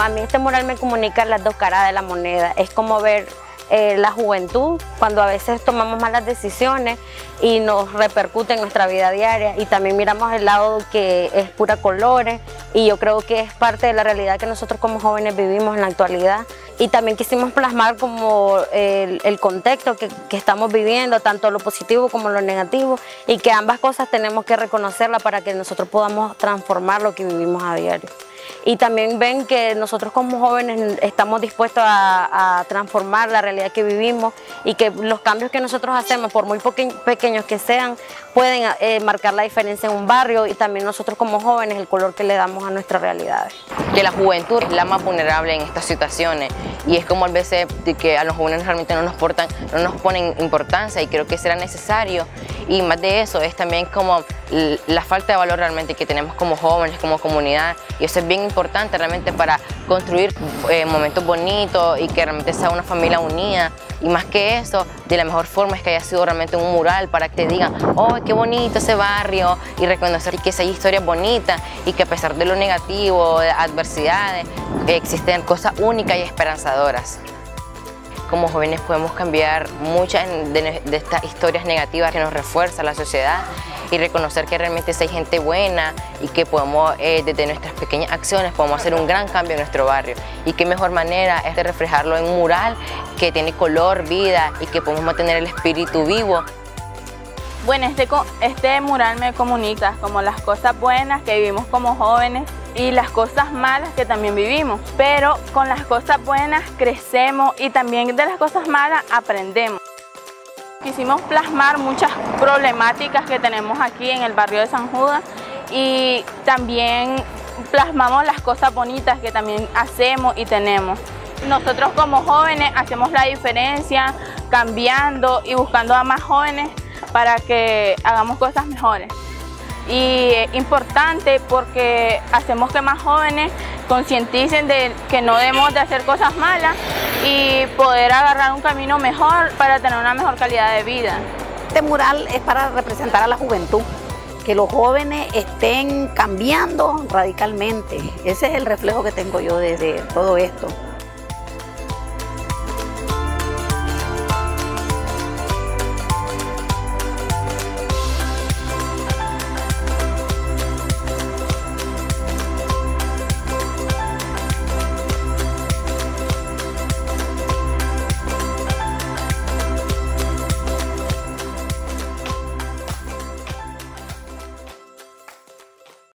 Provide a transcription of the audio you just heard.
A mí este mural me comunica las dos caras de la moneda. Es como ver la juventud cuando a veces tomamos malas decisiones y nos repercute en nuestra vida diaria, y también miramos el lado que es pura colores, y yo creo que es parte de la realidad que nosotros como jóvenes vivimos en la actualidad. Y también quisimos plasmar como el contexto que estamos viviendo, tanto lo positivo como lo negativo, y que ambas cosas tenemos que reconocerlas para que nosotros podamos transformar lo que vivimos a diario. Y también ven que nosotros como jóvenes estamos dispuestos a transformar la realidad que vivimos, y que los cambios que nosotros hacemos, por muy pequeños que sean, pueden marcar la diferencia en un barrio, y también nosotros como jóvenes el color que le damos a nuestras realidades. Que la juventud es la más vulnerable en estas situaciones, y es como a veces que a los jóvenes realmente no nos ponen importancia, y creo que será necesario. Y más de eso es también como la falta de valor realmente que tenemos como jóvenes, como comunidad, y eso es bien importante realmente para construir momentos bonitos y que realmente sea una familia unida. Y más que eso, de la mejor forma es que haya sido realmente un mural para que te digan, oh, qué bonito ese barrio, y reconocer que hay historias bonitas y que a pesar de lo negativo, de adversidades, existen cosas únicas y esperanzadoras. Como jóvenes podemos cambiar muchas de estas historias negativas que nos refuerzan la sociedad, y reconocer que realmente hay gente buena, y que podemos, desde nuestras pequeñas acciones, podemos hacer un gran cambio en nuestro barrio. Y qué mejor manera es de reflejarlo en un mural que tiene color, vida, y que podemos mantener el espíritu vivo. Bueno, este mural me comunica como las cosas buenas que vivimos como jóvenes y las cosas malas que también vivimos, pero con las cosas buenas crecemos y también de las cosas malas aprendemos. Quisimos plasmar muchas problemáticas que tenemos aquí en el barrio de San Judas, y también plasmamos las cosas bonitas que también hacemos y tenemos. Nosotros como jóvenes hacemos la diferencia, cambiando y buscando a más jóvenes para que hagamos cosas mejores. Y es importante porque hacemos que más jóvenes concienticen de que no debemos de hacer cosas malas y poder agarrar un camino mejor para tener una mejor calidad de vida. Este mural es para representar a la juventud, que los jóvenes estén cambiando radicalmente. Ese es el reflejo que tengo yo de todo esto.